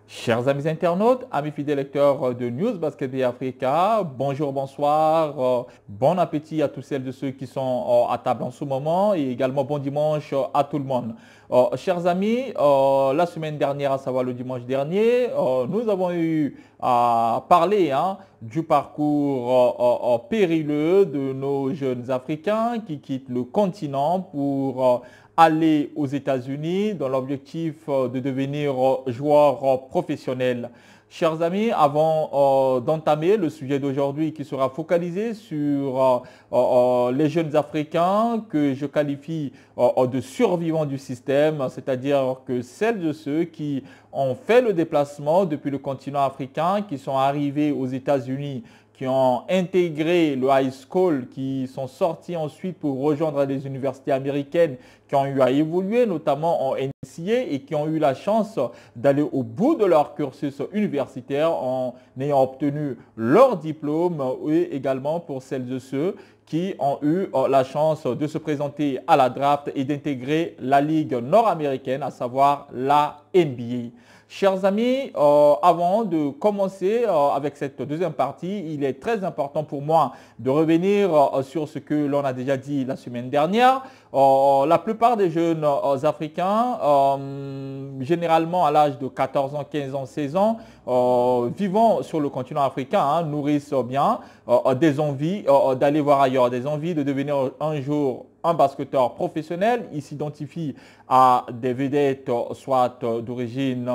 Chers amis internautes, amis fidèles lecteurs de News Basket Bay Africa, bonjour, bonsoir, bon appétit à tous celles et ceux qui sont à table en ce moment et également bon dimanche à tout le monde. Chers amis, la semaine dernière, à savoir le dimanche dernier, nous avons eu à parler du parcours périlleux de nos jeunes Africains qui quittent le continent pour aller aux États-Unis dans l'objectif de devenir joueur professionnel. Chers amis, avant d'entamer le sujet d'aujourd'hui qui sera focalisé sur les jeunes Africains que je qualifie de survivants du système, c'est-à-dire que celles de ceux qui ont fait le déplacement depuis le continent africain, qui sont arrivés aux États-Unis, qui ont intégré le high school, qui sont sortis ensuite pour rejoindre les universités américaines, qui ont eu à évoluer, notamment en NCAA, et qui ont eu la chance d'aller au bout de leur cursus universitaire en ayant obtenu leur diplôme, et également pour celles et ceux qui ont eu la chance de se présenter à la draft et d'intégrer la Ligue nord-américaine, à savoir la NBA. Chers amis, avant de commencer avec cette deuxième partie, il est très important pour moi de revenir sur ce que l'on a déjà dit la semaine dernière. La plupart des jeunes Africains, généralement à l'âge de 14 ans, 15 ans, 16 ans, vivant sur le continent africain, nourrissent bien des envies d'aller voir ailleurs, des envies de devenir un jour un basketteur professionnel. Il s'identifie à des vedettes soit d'origine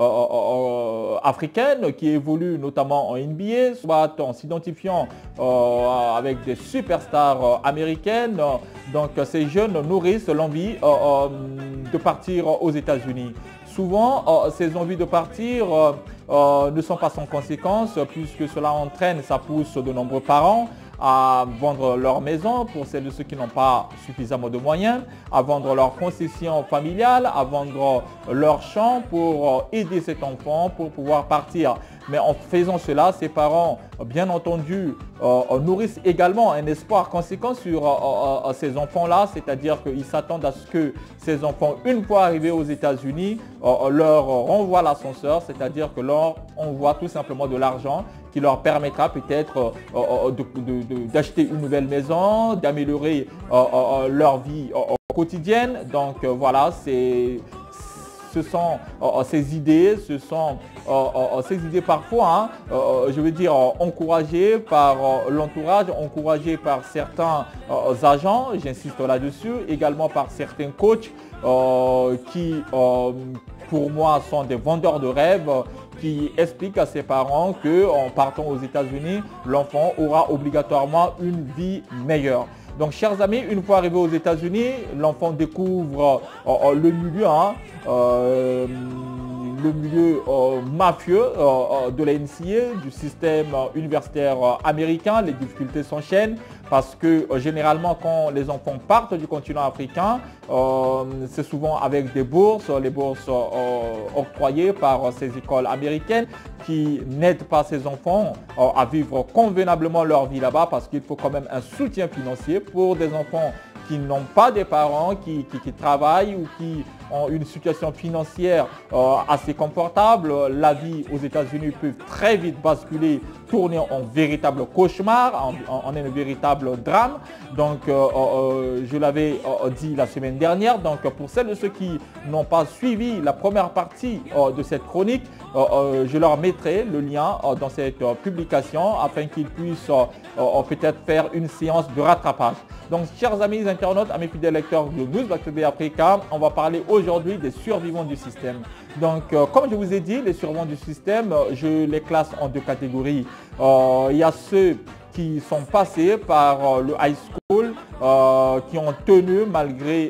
africaine qui évoluent notamment en NBA, soit en s'identifiant avec des superstars américaines. Donc ces jeunes nourrissent l'envie de partir aux États-Unis. Souvent, ces envies de partir ne sont pas sans conséquences puisque cela entraîne, ça pousse de nombreux parents à vendre leur maison pour celles de ceux qui n'ont pas suffisamment de moyens, à vendre leur concession familiale, à vendre leur champ pour aider cet enfant pour pouvoir partir. Mais en faisant cela, ces parents, bien entendu, nourrissent également un espoir conséquent sur ces enfants-là, c'est-à-dire qu'ils s'attendent à ce que ces enfants, une fois arrivés aux États-Unis, leur renvoient l'ascenseur, c'est-à-dire que leur envoient tout simplement de l'argent qui leur permettra peut-être d'acheter une nouvelle maison, d'améliorer leur vie quotidienne. Donc voilà, ce sont ces idées, ces idées parfois, je veux dire, encouragées par l'entourage, encouragées par certains agents, j'insiste là-dessus, également par certains coachs qui, pour moi, sont des vendeurs de rêves, qui expliquent à ses parents qu'en partant aux États-Unis, l'enfant aura obligatoirement une vie meilleure. Donc, chers amis, une fois arrivé aux États-Unis, l'enfant découvre le milieu mafieux de la NCAA, du système universitaire américain. Les difficultés s'enchaînent parce que généralement quand les enfants partent du continent africain, c'est souvent avec des bourses, les bourses octroyées par ces écoles américaines qui n'aident pas ces enfants à vivre convenablement leur vie là-bas parce qu'il faut quand même un soutien financier pour des enfants qui n'ont pas des parents, qui travaillent ou qui ont une situation financière assez confortable. La vie aux États-Unis peut très vite basculer, tourner en véritable cauchemar, en un véritable drame. Donc, je l'avais dit la semaine dernière. Donc, pour celles de ceux qui n'ont pas suivi la première partie de cette chronique, je leur mettrai le lien dans cette publication afin qu'ils puissent peut-être faire une séance de rattrapage. Donc, chers amis internautes, amis fidèles lecteurs de News Basket Bay Africa, on va parler aujourd'hui des survivants du système. Donc, comme je vous ai dit, les survivants du système, je les classe en deux catégories. Il y a ceux qui sont passés par le high school, qui ont tenu malgré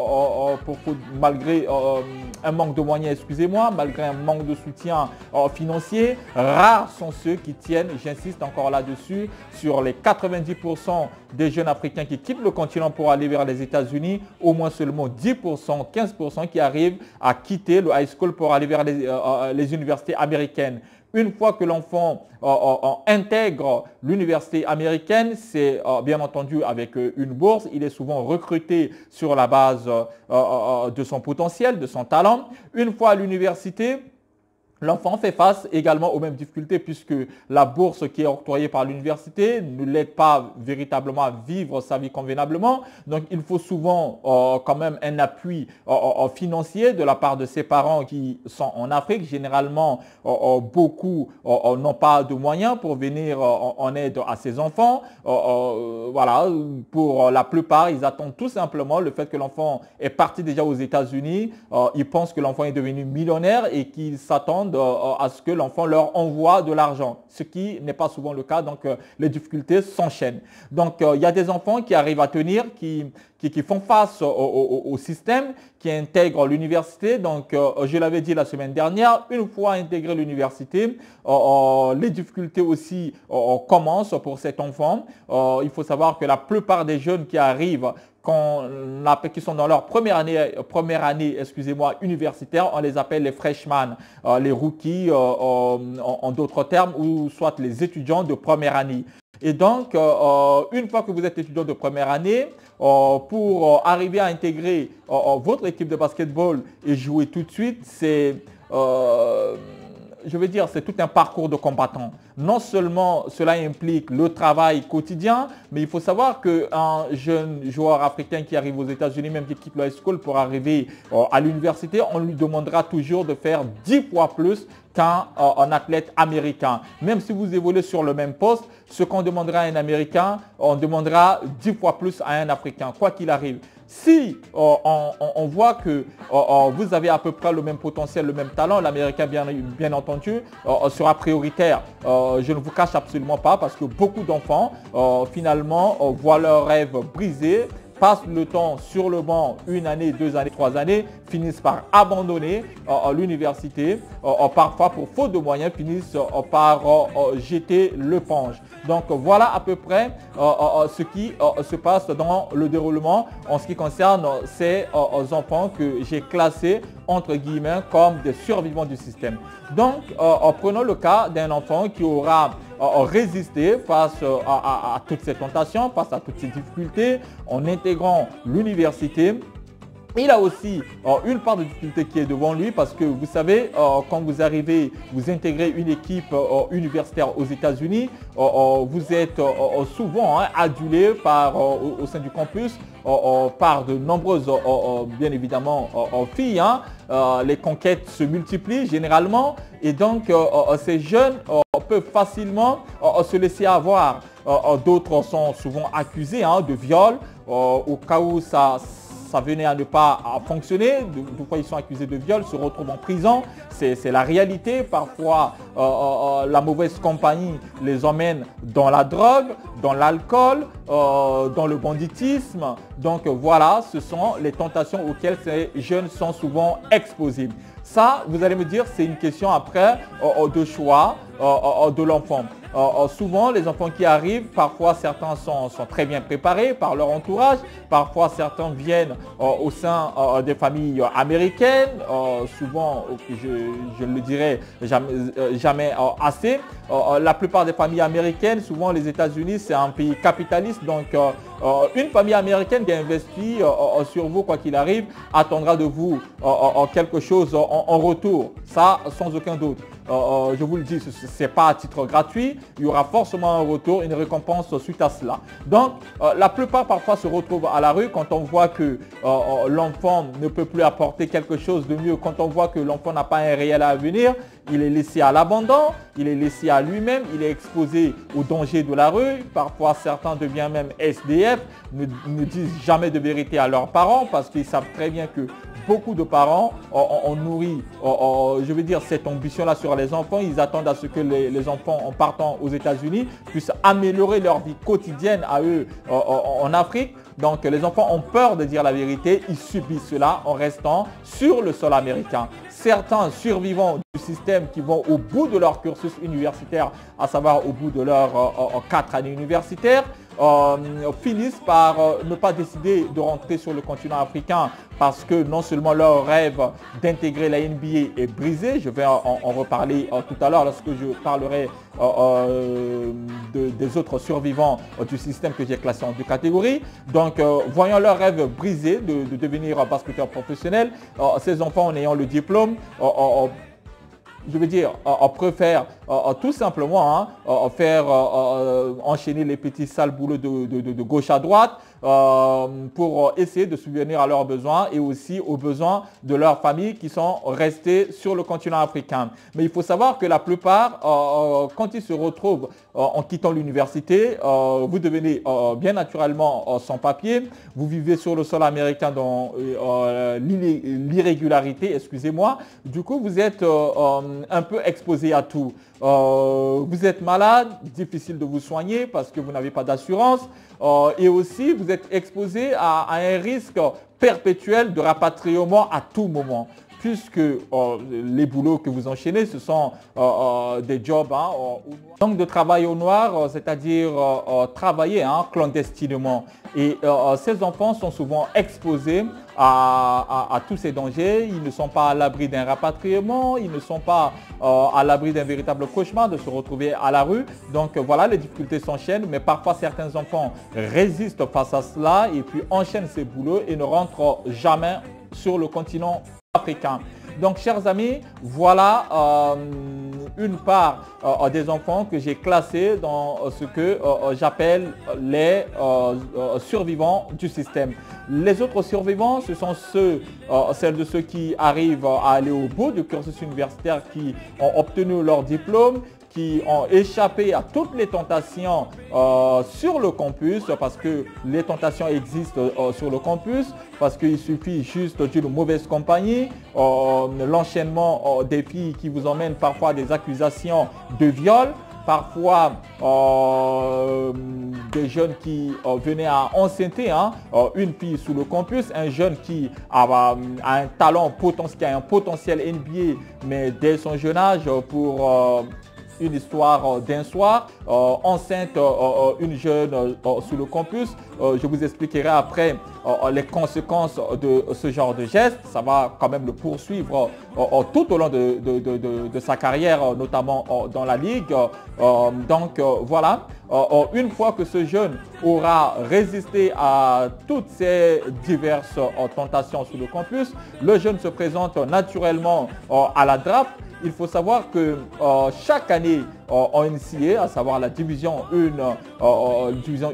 un manque de moyens, excusez-moi, malgré un manque de soutien financier. Rares sont ceux qui tiennent, j'insiste encore là-dessus, sur les 90% des jeunes Africains qui quittent le continent pour aller vers les États-Unis, au moins seulement 10%, 15% qui arrivent à quitter le high school pour aller vers les universités américaines. Une fois que l'enfant intègre l'université américaine, c'est bien entendu avec une bourse. Il est souvent recruté sur la base de son potentiel, de son talent. Une fois à l'université, l'enfant fait face également aux mêmes difficultés puisque la bourse qui est octroyée par l'université ne l'aide pas véritablement à vivre sa vie convenablement. Donc, il faut souvent quand même un appui financier de la part de ses parents qui sont en Afrique. Généralement, beaucoup n'ont pas de moyens pour venir en aide à ces enfants. Voilà, pour la plupart, ils attendent tout simplement le fait que l'enfant est parti déjà aux États-Unis. Ils pensent que l'enfant est devenu millionnaire et qu'ils s'attendent à ce que l'enfant leur envoie de l'argent, ce qui n'est pas souvent le cas. Donc, les difficultés s'enchaînent. Donc, il y a des enfants qui arrivent à tenir, qui font face au système, qui intègrent l'université. Donc, je l'avais dit la semaine dernière, une fois intégré l'université, les difficultés aussi commencent pour cet enfant. Il faut savoir que la plupart des jeunes qui arrivent qui sont dans leur première année universitaire, on les appelle les freshmen, les rookies en d'autres termes, ou soit les étudiants de première année. Et donc, une fois que vous êtes étudiant de première année, pour arriver à intégrer votre équipe de basketball et jouer tout de suite, c'est tout un parcours de combattant. Non seulement cela implique le travail quotidien, mais il faut savoir qu'un jeune joueur africain qui arrive aux États-Unis, même qui quitte le high school pour arriver à l'université, on lui demandera toujours de faire 10 fois plus qu'un athlète américain. Même si vous évoluez sur le même poste, ce qu'on demandera à un Américain, on demandera 10 fois plus à un Africain, quoi qu'il arrive. Si on voit que vous avez à peu près le même potentiel, le même talent, l'Américain bien entendu sera prioritaire. Je ne vous cache absolument pas parce que beaucoup d'enfants finalement voient leurs rêves brisés, passent le temps sur le banc, 1 année, 2 années, 3 années, finissent par abandonner l'université, parfois pour faute de moyens, finissent par jeter l'éponge. Donc voilà à peu près ce qui se passe dans le déroulement en ce qui concerne ces enfants que j'ai classés entre guillemets comme des survivants du système. Donc prenons le cas d'un enfant qui aura résisté face à toutes ces tentations, face à toutes ces difficultés en intégrant l'université. Il a aussi une part de difficulté qui est devant lui parce que vous savez, quand vous arrivez, vous intégrez une équipe universitaire aux États-Unis, vous êtes souvent adulé au sein du campus par de nombreuses, bien évidemment, filles. Les conquêtes se multiplient généralement et donc ces jeunes peuvent facilement se laisser avoir. D'autres sont souvent accusés de viol au cas où ça venait à ne pas fonctionner. Deux fois ils sont accusés de viol, se retrouvent en prison. C'est la réalité. Parfois, la mauvaise compagnie les emmène dans la drogue, dans l'alcool, dans le banditisme. Donc voilà, ce sont les tentations auxquelles ces jeunes sont souvent exposés. Ça, vous allez me dire, c'est une question après de choix de l'enfant. Souvent, les enfants qui arrivent, parfois certains sont très bien préparés par leur entourage, parfois certains viennent au sein des familles américaines, souvent, je le dirais jamais assez. La plupart des familles américaines, souvent les États-Unis, c'est un pays capitaliste, donc une famille américaine qui investit sur vous, quoi qu'il arrive, attendra de vous quelque chose en retour, ça sans aucun doute. Je vous le dis, ce n'est pas à titre gratuit, il y aura forcément un retour, une récompense suite à cela. Donc, la plupart parfois se retrouvent à la rue quand on voit que l'enfant ne peut plus apporter quelque chose de mieux, quand on voit que l'enfant n'a pas un réel avenir, il est laissé à l'abandon, il est laissé à lui-même, il est exposé aux dangers de la rue. Parfois, certains deviennent même SDF, ne disent jamais de vérité à leurs parents parce qu'ils savent très bien que beaucoup de parents ont nourri, cette ambition-là sur les enfants. Ils attendent à ce que les enfants, en partant aux États-Unis, puissent améliorer leur vie quotidienne à eux en Afrique. Donc, les enfants ont peur de dire la vérité. Ils subissent cela en restant sur le sol américain. Certains survivants du système qui vont au bout de leur cursus universitaire, à savoir au bout de leurs 4 années universitaires, finissent par ne pas décider de rentrer sur le continent africain parce que non seulement leur rêve d'intégrer la NBA est brisé, je vais en reparler tout à l'heure lorsque je parlerai des autres survivants du système que j'ai classé en 2 catégories. Donc, voyant leur rêve brisé de devenir basketteur professionnel, ces enfants en ayant le diplôme je veux dire, préfèrent tout simplement faire enchaîner les petits sales boulots de gauche à droite pour essayer de subvenir à leurs besoins et aussi aux besoins de leurs familles qui sont restées sur le continent africain. Mais il faut savoir que la plupart, quand ils se retrouvent en quittant l'université, vous devenez bien naturellement sans papier, vous vivez sur le sol américain dans l'irrégularité, excusez-moi. Du coup, vous êtes un peu exposé à tout. Vous êtes malade, difficile de vous soigner parce que vous n'avez pas d'assurance. Et aussi, vous êtes exposé à un risque perpétuel de rapatriement à tout moment, puisque les boulots que vous enchaînez, ce sont des jobs donc de travail au noir, c'est-à-dire travailler clandestinement. Et ces enfants sont souvent exposés à tous ces dangers. Ils ne sont pas à l'abri d'un rapatriement, ils ne sont pas à l'abri d'un véritable cauchemar de se retrouver à la rue. Donc voilà, les difficultés s'enchaînent, mais parfois certains enfants résistent face à cela et puis enchaînent ces boulots et ne rentrent jamais sur le continent africain. Donc, chers amis, voilà une part des enfants que j'ai classés dans ce que j'appelle les survivants du système. Les autres survivants, ce sont celles de ceux qui arrivent à aller au bout du cursus universitaire, qui ont obtenu leur diplôme, qui ont échappé à toutes les tentations sur le campus, parce que les tentations existent sur le campus, parce qu'il suffit juste d'une mauvaise compagnie, l'enchaînement des filles qui vous emmènent parfois à des accusations de viol, parfois des jeunes qui venaient à enceinter une fille sous le campus, un jeune qui a un talent potentiel, qui a un potentiel NBA, mais dès son jeune âge pour une histoire d'un soir, enceinte une jeune sous le campus. Je vous expliquerai après les conséquences de ce genre de geste. Ça va quand même le poursuivre tout au long de sa carrière, notamment dans la ligue. Donc voilà, une fois que ce jeune aura résisté à toutes ces diverses tentations sous le campus, le jeune se présente naturellement à la draft. Il faut savoir que chaque année en NCAA, à savoir la division 1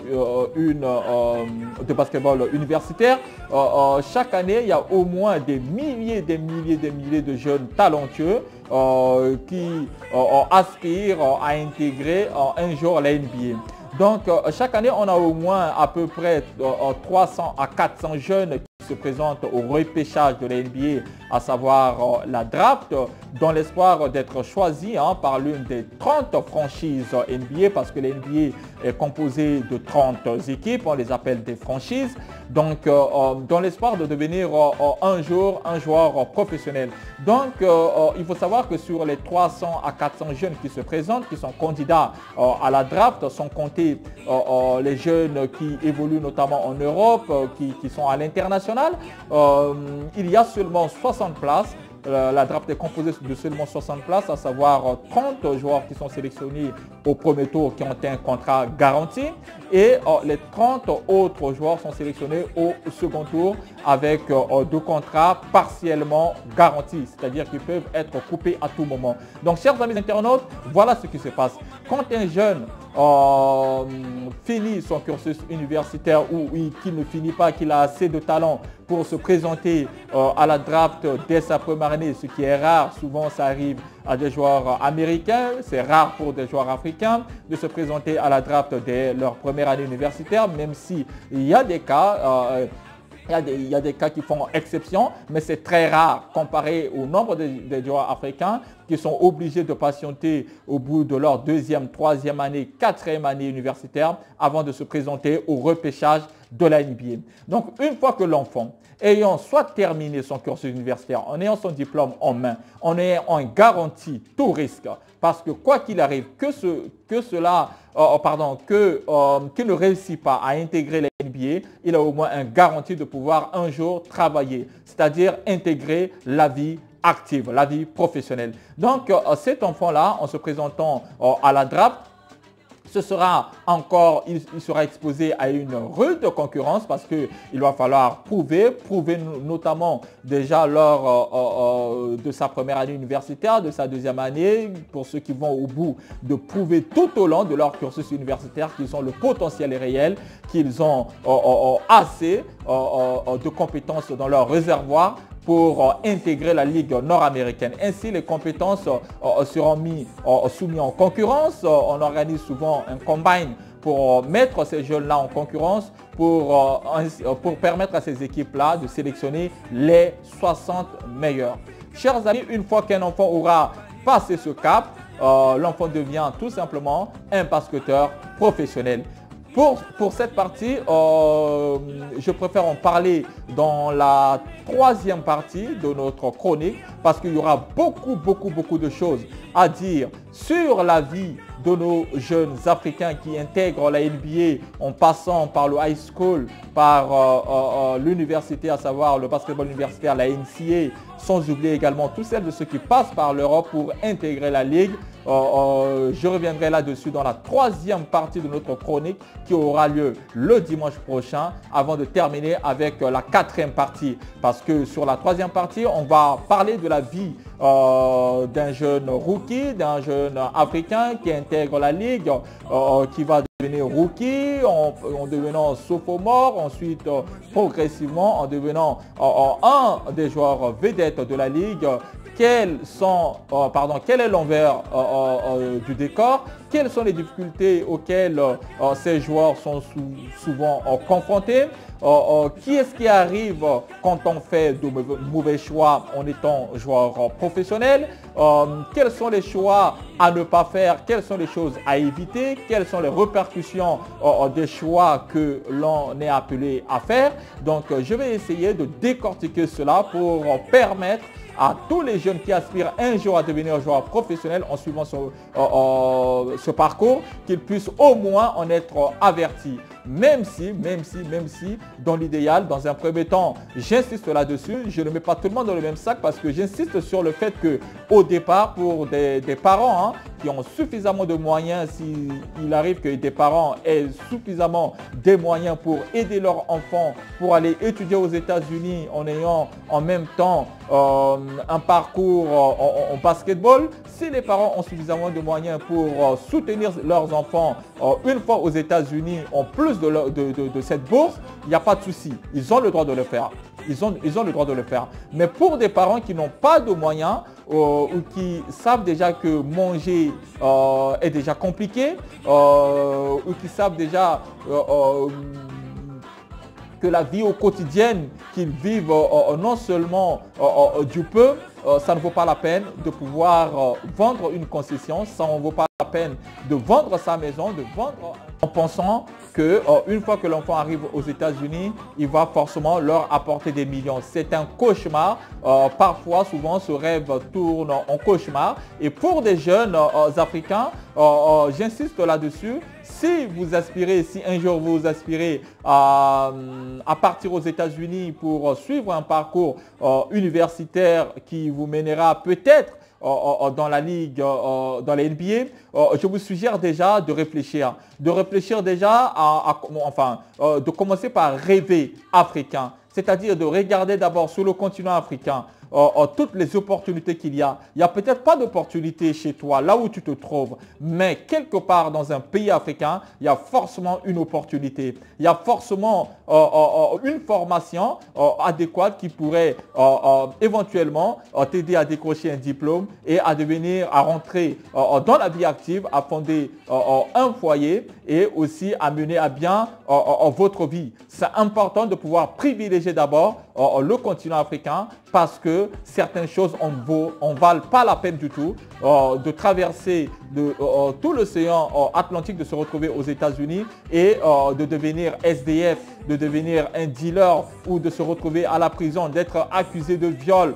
de basketball universitaire, chaque année, il y a au moins des milliers de jeunes talentueux qui aspirent à intégrer un jour la NBA. Donc, chaque année, on a au moins à peu près 300 à 400 jeunes qui se présentent au repêchage de la NBA, à savoir la draft, dans l'espoir d'être choisi par l'une des 30 franchises NBA, parce que la NBA est composée de 30 équipes, on les appelle des franchises. Donc, dans l'espoir de devenir un jour un joueur professionnel. Donc, il faut savoir que sur les 300 à 400 jeunes qui se présentent, qui sont candidats à la draft, sont comptés les jeunes qui évoluent notamment en Europe, qui sont à l'international. Il y a seulement 60 places. La draft est composée de seulement 60 places, à savoir 30 joueurs qui sont sélectionnés au premier tour qui ont un contrat garanti, et les 30 autres joueurs sont sélectionnés au second tour avec 2 contrats partiellement garantis, c'est-à-dire qu'ils peuvent être coupés à tout moment. Donc, chers amis internautes, voilà ce qui se passe. Quand un jeune finit son cursus universitaire ou qu'il ne finit pas, qu'il a assez de talent pour se présenter à la draft dès sa première année, ce qui est rare, souvent ça arrive à des joueurs américains, c'est rare pour des joueurs africains de se présenter à la draft dès leur première année universitaire, même si il y a des cas, il y a des cas qui font exception, mais c'est très rare comparé au nombre des joueurs africains qui sont obligés de patienter au bout de leur 2e, 3e année, 4e année universitaire avant de se présenter au repêchage de la NBA. Donc, une fois que l'enfant, ayant soit terminé son cursus universitaire, en ayant son diplôme en main, en ayant garanti tout risque, parce que quoi qu'il arrive, qu'il ne réussit pas à intégrer la NBA, il a au moins un garantie de pouvoir un jour travailler, c'est-à-dire intégrer la vie active, la vie professionnelle. Donc, cet enfant-là, en se présentant à la draft, ce sera encore, il sera exposé à une rude concurrence parce qu'il va falloir prouver notamment déjà lors de sa première année universitaire, de sa deuxième année, pour ceux qui vont au bout, de prouver tout au long de leur cursus universitaire qu'ils ont le potentiel réel, qu'ils ont assez de compétences dans leur réservoir pour intégrer la Ligue nord-américaine. Ainsi, les compétences seront soumises en concurrence. On organise souvent un combine pour mettre ces jeunes-là en concurrence, pour permettre à ces équipes-là de sélectionner les 60 meilleurs. Chers amis, une fois qu'un enfant aura passé ce cap, l'enfant devient tout simplement un basketteur professionnel. Pour cette partie, je préfère en parler dans la troisième partie de notre chronique parce qu'il y aura beaucoup de choses à dire sur la vie de nos jeunes Africains qui intègrent la NBA en passant par le high school, par l'université, à savoir le basketball universitaire, la NCAA, sans oublier également tous celles de ceux qui passent par l'Europe pour intégrer la Ligue. Je reviendrai là-dessus dans la troisième partie de notre chronique qui aura lieu le dimanche prochain avant de terminer avec la quatrième partie. Parce que sur la troisième partie, on va parler de la vie d'un jeune rookie, d'un jeune Africain qui intègre la Ligue, qui va devenir rookie en devenant sophomore, ensuite progressivement en devenant un des joueurs vedettes de la Ligue. Quel est l'envers du décor? Quelles sont les difficultés auxquelles ces joueurs sont souvent confrontés? Qui est-ce qui arrive quand on fait de mauvais choix en étant joueur professionnel? Quels sont les choix à ne pas faire? Quelles sont les choses à éviter? Quelles sont les répercussions des choix que l'on est appelé à faire? Donc, je vais essayer de décortiquer cela pour permettre à tous les jeunes qui aspirent un jour à devenir joueur professionnel en suivant ce parcours, qu'ils puissent au moins en être avertis. Même si, dans l'idéal, dans un premier temps, j'insiste là-dessus, je ne mets pas tout le monde dans le même sac parce que j'insiste sur le fait qu'au départ, pour des parents qui ont suffisamment de moyens, s'il arrive que des parents aient suffisamment de moyens pour aider leurs enfants pour aller étudier aux États-Unis en ayant en même temps un parcours en basketball, si les parents ont suffisamment de moyens pour soutenir leurs enfants une fois aux États-Unis en plus de cette bourse, il n'y a pas de souci. Ils ont le droit de le faire. Ils ont le droit de le faire. Mais pour des parents qui n'ont pas de moyens ou qui savent déjà que manger est déjà compliqué ou qui savent déjà que la vie au quotidien qu'ils vivent non seulement du peu, ça ne vaut pas la peine de pouvoir vendre une concession, ça ne vaut pas la peine de vendre sa maison, de vendre en pensant qu'une fois que l'enfant arrive aux États-Unis, il va forcément leur apporter des millions. C'est un cauchemar. Parfois, souvent, ce rêve tourne en cauchemar. Et pour des jeunes Africains, j'insiste là-dessus, si vous aspirez, si un jour vous aspirez à partir aux États-Unis pour suivre un parcours universitaire qui vous mènera peut-être dans la Ligue, dans la NBA, je vous suggère déjà de réfléchir. De réfléchir déjà de commencer par rêver africain. C'est-à-dire de regarder d'abord sur le continent africain toutes les opportunités qu'il y a. Il n'y a peut-être pas d'opportunité chez toi, là où tu te trouves, mais quelque part dans un pays africain, il y a forcément une opportunité. Il y a forcément une formation adéquate qui pourrait éventuellement t'aider à décrocher un diplôme et à rentrer dans la vie active, à fonder un foyer et aussi à mener à bien votre vie. C'est important de pouvoir privilégier d'abord le continent africain parce que certaines choses en valent pas la peine du tout de traverser tout l'océan Atlantique, de se retrouver aux États-Unis et de devenir SDF, de devenir un dealer ou de se retrouver à la prison, d'être accusé de viol.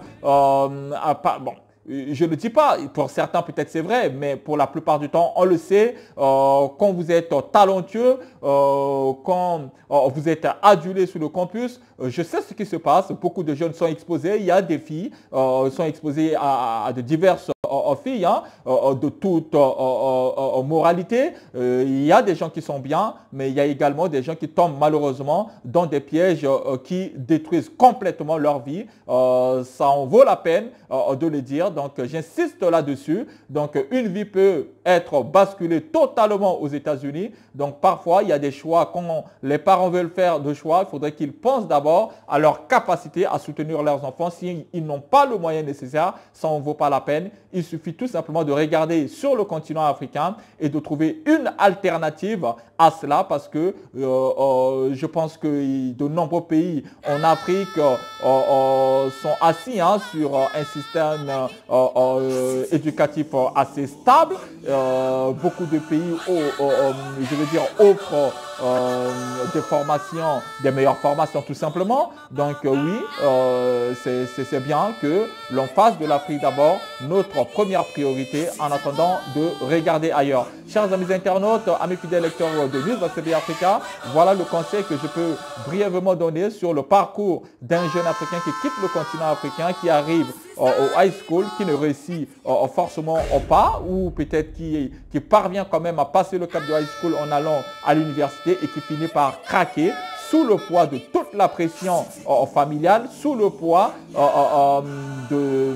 Je ne dis pas, pour certains peut-être c'est vrai, mais pour la plupart du temps, on le sait, quand vous êtes talentueux, quand vous êtes adulé sur le campus, je sais ce qui se passe. Beaucoup de jeunes sont exposés, il y a des filles sont exposées à de diverses filles, hein, de toute moralité. Il y a des gens qui sont bien, mais il y a également des gens qui tombent malheureusement dans des pièges qui détruisent complètement leur vie. Ça en vaut la peine de le dire. Donc, j'insiste là-dessus. Donc, une vie peut être basculée totalement aux États-Unis. Donc, parfois, il y a des choix. Quand les parents veulent faire de choix, il faudrait qu'ils pensent d'abord à leur capacité à soutenir leurs enfants. S'ils n'ont pas le moyen nécessaire, ça en vaut pas la peine. Il suffit tout simplement de regarder sur le continent africain et de trouver une alternative à cela parce que je pense que de nombreux pays en Afrique sont assis sur un système éducatif assez stable. Beaucoup de pays, je veux dire, offrent des formations, des meilleures formations tout simplement. Donc oui, c'est bien que l'on fasse de l'Afrique d'abord notre première priorité en attendant de regarder ailleurs. Chers amis internautes, amis fidèles lecteurs de Newsbasket Africa, voilà le conseil que je peux brièvement donner sur le parcours d'un jeune Africain qui quitte le continent africain, qui arrive au high school, qui ne réussit forcément pas ou peut-être qui parvient quand même à passer le cap du high school en allant à l'université et qui finit par craquer sous le poids de toute la pression familiale, sous le poids de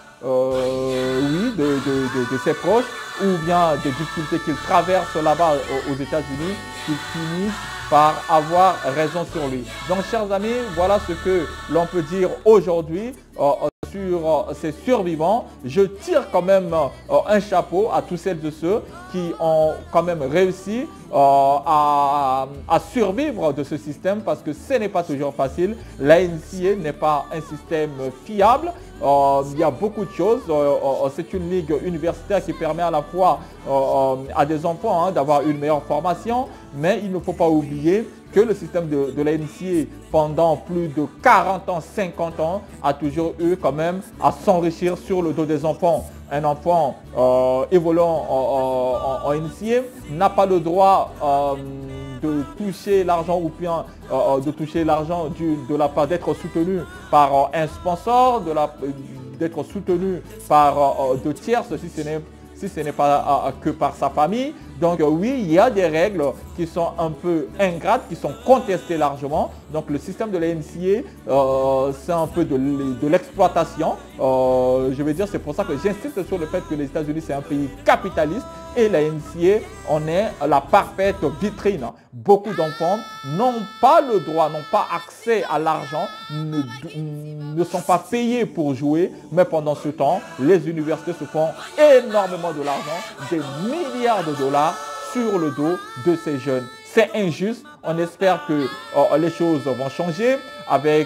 ses proches ou bien des difficultés qu'il traverse là-bas aux États-Unis, qu'il finisse par avoir raison sur lui. Donc, chers amis, voilà ce que l'on peut dire aujourd'hui sur ces survivants. Je tire quand même un chapeau à tous celles et ceux qui ont quand même réussi à survivre de ce système parce que ce n'est pas toujours facile. La NCAA n'est pas un système fiable. Il y a beaucoup de choses. C'est une ligue universitaire qui permet à la fois à des enfants d'avoir une meilleure formation, mais il ne faut pas oublier que le système de la NCAA pendant plus de 40 ans, 50 ans a toujours eu quand même à s'enrichir sur le dos des enfants. Un enfant évoluant en NCAA n'a pas le droit de toucher l'argent ou bien de toucher l'argent de la part d'être soutenu par un sponsor, d'être soutenu par de tierces si ce n'est pas que par sa famille. Donc oui, il y a des règles qui sont un peu ingrates, qui sont contestées largement. Donc le système de la NCAA, c'est un peu de l'exploitation. Je veux dire, c'est pour ça que j'insiste sur le fait que les États-Unis, c'est un pays capitaliste et la NCAA en est la parfaite vitrine. Beaucoup d'enfants n'ont pas le droit, n'ont pas accès à l'argent, ne sont pas payés pour jouer, mais pendant ce temps, les universités se font énormément de l'argent, des milliards de dollars sur le dos de ces jeunes. C'est injuste. On espère que les choses vont changer avec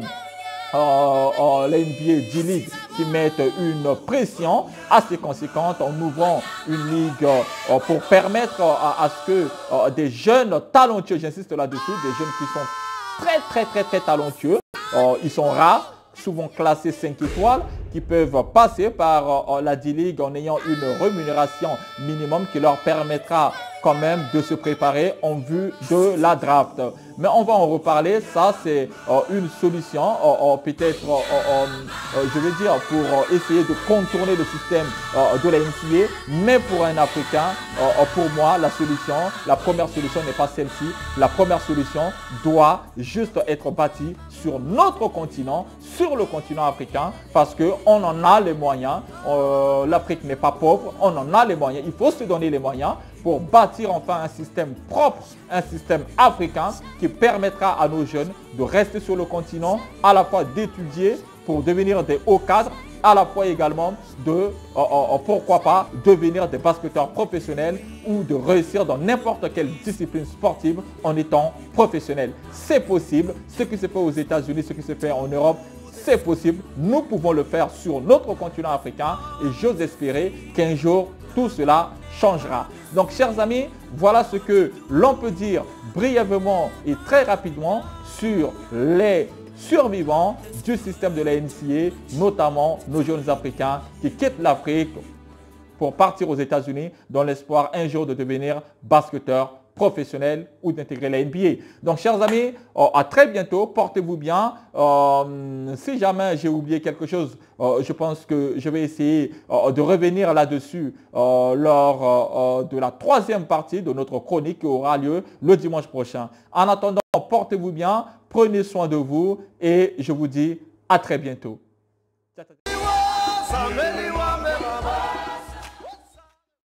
la NBA D-League qui mettent une pression assez conséquente en ouvrant une ligue pour permettre à ce que des jeunes talentueux, j'insiste là-dessus, des jeunes qui sont très talentueux, ils sont rares, souvent classés 5 étoiles, qui peuvent passer par la D-League en ayant une rémunération minimum qui leur permettra quand même de se préparer en vue de la draft. Mais on va en reparler. Ça, c'est une solution, peut-être, je veux dire, pour essayer de contourner le système de la NCAA. Mais pour un Africain, pour moi, la première solution n'est pas celle-ci. La première solution doit juste être bâtie sur notre continent, sur le continent africain, parce qu'on en a les moyens. L'Afrique n'est pas pauvre, on en a les moyens. Il faut se donner les moyens pour bâtir enfin un système propre, un système africain qui permettra à nos jeunes de rester sur le continent, à la fois d'étudier pour devenir des hauts cadres, à la fois également de, pourquoi pas, devenir des basketteurs professionnels ou de réussir dans n'importe quelle discipline sportive en étant professionnel. C'est possible. Ce qui se fait aux États-Unis, ce qui se fait en Europe, c'est possible. Nous pouvons le faire sur notre continent africain et j'ose espérer qu'un jour, tout cela changera. Donc, chers amis, voilà ce que l'on peut dire brièvement et très rapidement sur les survivants du système de la NCAA, notamment nos jeunes Africains qui quittent l'Afrique pour partir aux États-Unis dans l'espoir un jour de devenir basketteurs professionnel ou d'intégrer la NBA. Donc, chers amis, à très bientôt. Portez-vous bien. Si jamais j'ai oublié quelque chose, je pense que je vais essayer de revenir là-dessus lors de la troisième partie de notre chronique qui aura lieu le dimanche prochain. En attendant, portez-vous bien, prenez soin de vous et je vous dis à très bientôt. Ciao, ciao.